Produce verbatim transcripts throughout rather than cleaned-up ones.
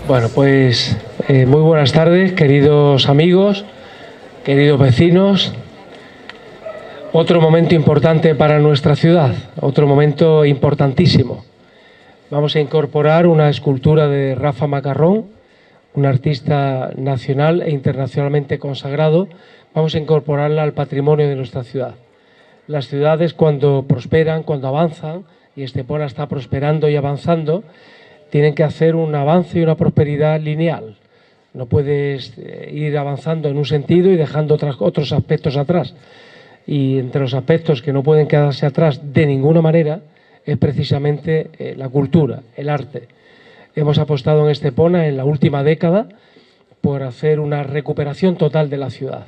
Bueno, pues eh, muy buenas tardes, queridos amigos, queridos vecinos. Otro momento importante para nuestra ciudad, otro momento importantísimo. Vamos a incorporar una escultura de Rafa Macarrón, un artista nacional e internacionalmente consagrado. Vamos a incorporarla al patrimonio de nuestra ciudad. Las ciudades, cuando prosperan, cuando avanzan, y Estepona está prosperando y avanzando, tienen que hacer un avance y una prosperidad lineal. No puedes ir avanzando en un sentido y dejando otras, otros aspectos atrás. Y entre los aspectos que no pueden quedarse atrás de ninguna manera es precisamente eh, la cultura, el arte. Hemos apostado en Estepona en la última década por hacer una recuperación total de la ciudad.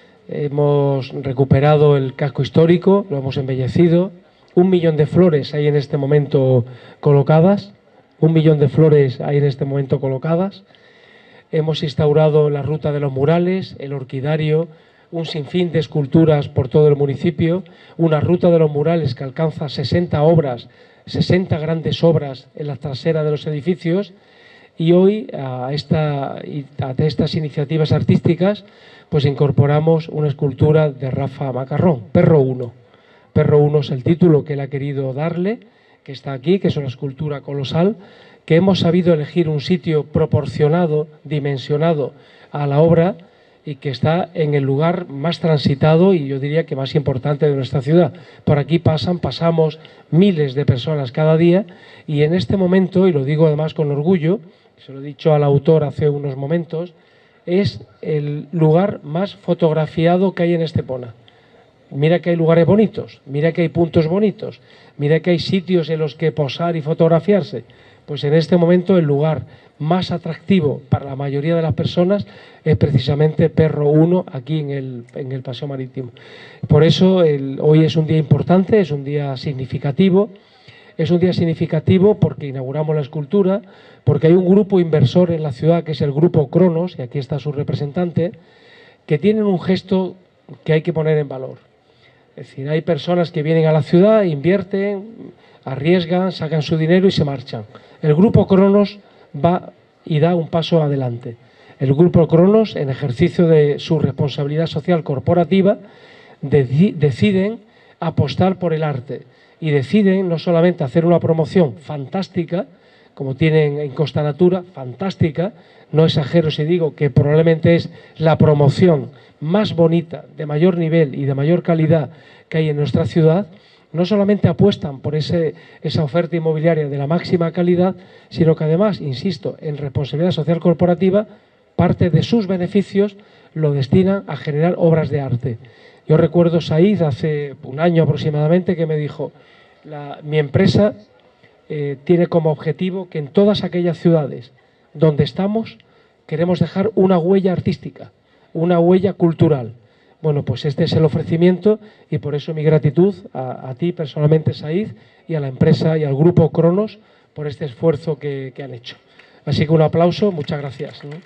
Hemos recuperado el casco histórico, lo hemos embellecido. Un millón de flores hay en este momento colocadas. Un millón de flores hay en este momento colocadas. Hemos instaurado la ruta de los murales, el orquidario, un sinfín de esculturas por todo el municipio, una ruta de los murales que alcanza sesenta obras, sesenta grandes obras en la trasera de los edificios, y hoy a, esta, a estas iniciativas artísticas pues incorporamos una escultura de Rafa Macarrón, Perro uno. Perro uno es el título que él ha querido darle, que está aquí, que es una escultura colosal, que hemos sabido elegir un sitio proporcionado, dimensionado a la obra y que está en el lugar más transitado y yo diría que más importante de nuestra ciudad. Por aquí pasan, pasamos miles de personas cada día y en este momento, y lo digo además con orgullo, se lo he dicho al autor hace unos momentos, es el lugar más fotografiado que hay en Estepona. Mira que hay lugares bonitos, mira que hay puntos bonitos, mira que hay sitios en los que posar y fotografiarse. Pues en este momento el lugar más atractivo para la mayoría de las personas es precisamente Perro uno, aquí en el, en el Paseo Marítimo. Por eso el, hoy es un día importante, es un día significativo. Es un día significativo porque inauguramos la escultura, porque hay un grupo inversor en la ciudad que es el Grupo Cronos, y aquí está su representante, que tienen un gesto que hay que poner en valor. Es decir, hay personas que vienen a la ciudad, invierten, arriesgan, sacan su dinero y se marchan. El Grupo Cronos va y da un paso adelante. El Grupo Cronos, en ejercicio de su responsabilidad social corporativa, de- deciden apostar por el arte y deciden no solamente hacer una promoción fantástica, como tienen en Costa Natura, fantástica, no exagero si digo que probablemente es la promoción más bonita, de mayor nivel y de mayor calidad que hay en nuestra ciudad. No solamente apuestan por ese, esa oferta inmobiliaria de la máxima calidad, sino que además, insisto, en responsabilidad social corporativa, parte de sus beneficios lo destinan a generar obras de arte. Yo recuerdo Said hace un año aproximadamente que me dijo, la, mi empresa eh, tiene como objetivo que en todas aquellas ciudades donde estamos queremos dejar una huella artística, una huella cultural. Bueno, pues este es el ofrecimiento y por eso mi gratitud a, a ti personalmente, Said, y a la empresa y al Grupo Cronos por este esfuerzo que, que han hecho. Así que un aplauso, muchas gracias, ¿no?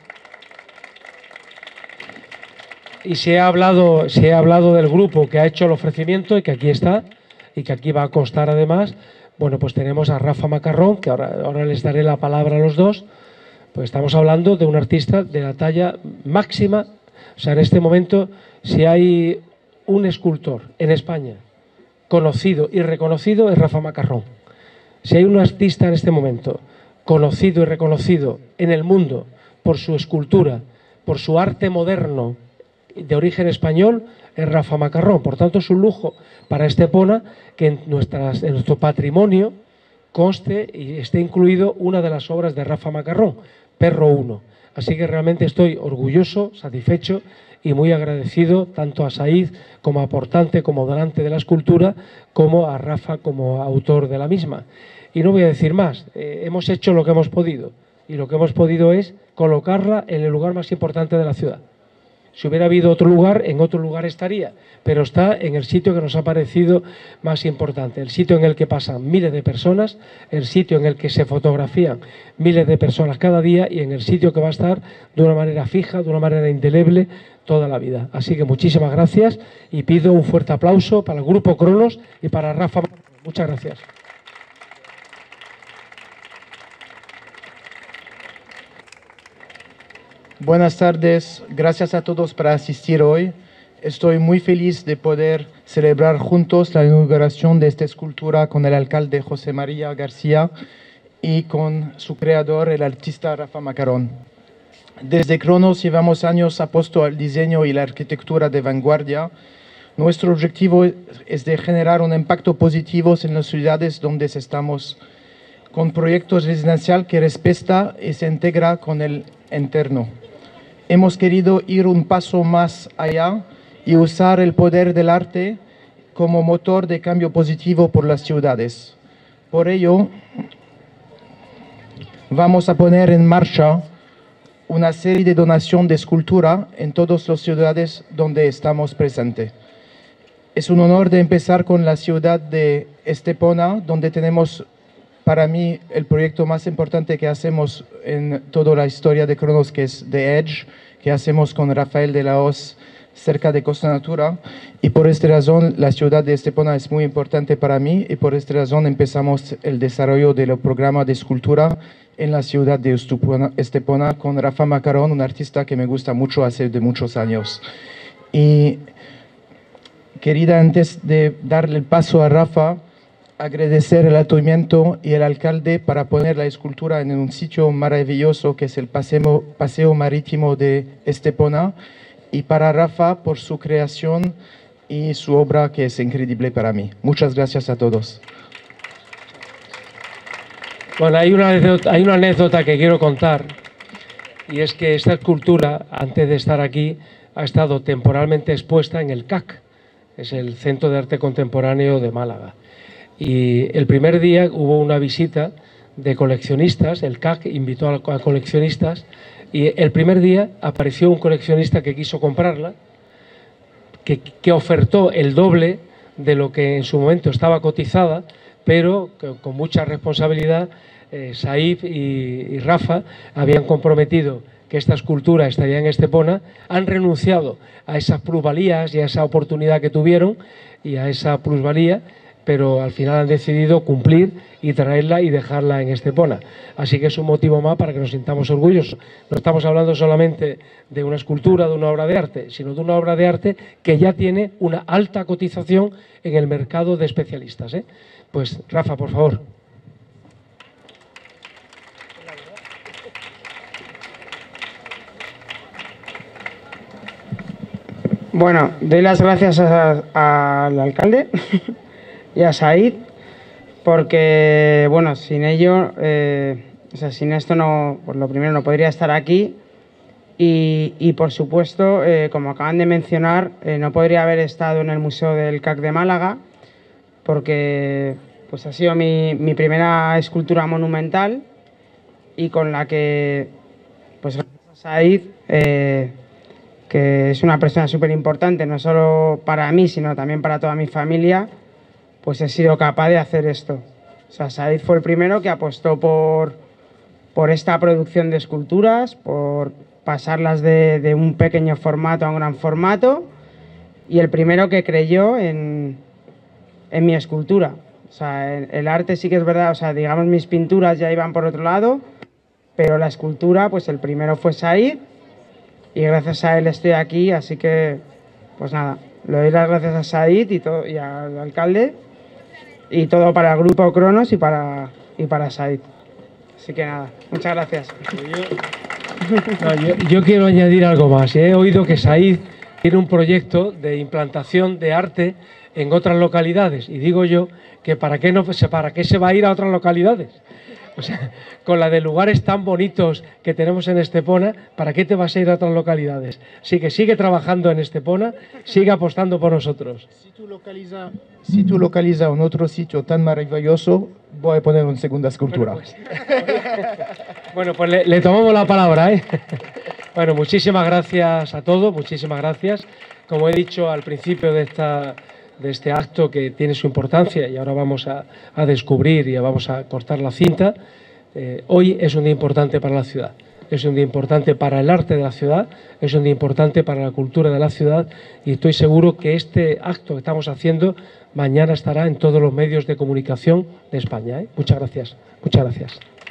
Y se ha hablado, se ha hablado del grupo que ha hecho el ofrecimiento y que aquí está, y que aquí va a constar además. Bueno, pues tenemos a Rafa Macarrón, que ahora, ahora les daré la palabra a los dos. Pues estamos hablando de un artista de la talla máxima. O sea, en este momento, si hay un escultor en España conocido y reconocido, es Rafa Macarrón. Si hay un artista en este momento conocido y reconocido en el mundo por su escultura, por su arte moderno de origen español, es Rafa Macarrón. Por tanto, es un lujo para Estepona que en, nuestras, en nuestro patrimonio conste y esté incluido una de las obras de Rafa Macarrón, Perro uno. Así que realmente estoy orgulloso, satisfecho y muy agradecido tanto a Said como aportante, como donante de la escultura, como a Rafa como autor de la misma. Y no voy a decir más, eh, hemos hecho lo que hemos podido y lo que hemos podido es colocarla en el lugar más importante de la ciudad. Si hubiera habido otro lugar, en otro lugar estaría, pero está en el sitio que nos ha parecido más importante, el sitio en el que pasan miles de personas, el sitio en el que se fotografían miles de personas cada día y en el sitio que va a estar de una manera fija, de una manera indeleble, toda la vida. Así que muchísimas gracias y pido un fuerte aplauso para el Grupo Cronos y para Rafa. Muchas gracias. Buenas tardes, gracias a todos por asistir hoy. Estoy muy feliz de poder celebrar juntos la inauguración de esta escultura con el alcalde José María García y con su creador, el artista Rafa Macarón. Desde Cronos llevamos años apuesto al diseño y la arquitectura de vanguardia. Nuestro objetivo es de generar un impacto positivo en las ciudades donde estamos, con proyectos residenciales que respeta y se integra con el entorno. Hemos querido ir un paso más allá y usar el poder del arte como motor de cambio positivo por las ciudades. Por ello, vamos a poner en marcha una serie de donación de escultura en todas las ciudades donde estamos presentes. Es un honor de empezar con la ciudad de Estepona, donde tenemos, para mí, el proyecto más importante que hacemos en toda la historia de Cronos, que es The Edge, que hacemos con Rafael de la Hoz, cerca de Costa Natura. Y por esta razón, la ciudad de Estepona es muy importante para mí, y por esta razón empezamos el desarrollo del programa de escultura en la ciudad de Estepona, Estepona con Rafa Macarón, un artista que me gusta mucho hace de muchos años. Y querida, antes de darle el paso a Rafa, agradecer el ayuntamiento y el alcalde para poner la escultura en un sitio maravilloso que es el Paseo, Paseo Marítimo de Estepona, y para Rafa por su creación y su obra que es increíble para mí. Muchas gracias a todos. Bueno, hay una anécdota, hay una anécdota que quiero contar, y es que esta escultura, antes de estar aquí, ha estado temporalmente expuesta en el C A C, es el Centro de Arte Contemporáneo de Málaga. Y el primer día hubo una visita de coleccionistas, el C A C invitó a coleccionistas, y el primer día apareció un coleccionista que quiso comprarla, que, que ofertó el doble de lo que en su momento estaba cotizada, pero que, con mucha responsabilidad, eh, Said y, y Rafa habían comprometido que esta escultura estaría en Estepona, han renunciado a esas plusvalías y a esa oportunidad que tuvieron y a esa plusvalía, pero al final han decidido cumplir y traerla y dejarla en Estepona. Así que es un motivo más para que nos sintamos orgullosos. No estamos hablando solamente de una escultura, de una obra de arte, sino de una obra de arte que ya tiene una alta cotización en el mercado de especialistas, ¿eh? Pues Rafa, por favor. Bueno, doy las gracias a, al alcalde y a Said, porque, bueno, sin ello, eh, o sea, sin esto no, pues lo primero no podría estar aquí y, y por supuesto, eh, como acaban de mencionar, eh, no podría haber estado en el Museo del C A C de Málaga, porque pues ha sido mi, mi primera escultura monumental y con la que, pues gracias a Said, eh, que es una persona súper importante, no solo para mí, sino también para toda mi familia, pues he sido capaz de hacer esto. O sea, Said fue el primero que apostó por, por esta producción de esculturas, por pasarlas de, de un pequeño formato a un gran formato, y el primero que creyó en, en mi escultura. O sea, el, el arte sí que es verdad, o sea, digamos mis pinturas ya iban por otro lado, pero la escultura, pues el primero fue Said, y gracias a él estoy aquí, así que, pues nada, le doy las gracias a Said y, todo, y al alcalde, y todo para el grupo Cronos y para, y para Said. Así que nada, muchas gracias. No, yo, yo quiero añadir algo más. He oído que Said tiene un proyecto de implantación de arte en otras localidades, y digo yo que para qué, no, para qué se va a ir a otras localidades. O sea, con la de lugares tan bonitos que tenemos en Estepona, ¿para qué te vas a ir a otras localidades? Así que sigue trabajando en Estepona, sigue apostando por nosotros. Si tú localizas si tú localiza un otro sitio tan maravilloso, voy a poner una segunda escultura. Bueno, pues, bueno, pues le, le tomamos la palabra, ¿eh? Bueno, muchísimas gracias a todos, muchísimas gracias. Como he dicho al principio de esta... de este acto que tiene su importancia, y ahora vamos a, a descubrir y vamos a cortar la cinta, eh, hoy es un día importante para la ciudad, es un día importante para el arte de la ciudad, es un día importante para la cultura de la ciudad, y estoy seguro que este acto que estamos haciendo mañana estará en todos los medios de comunicación de España, ¿eh? Muchas gracias, muchas gracias.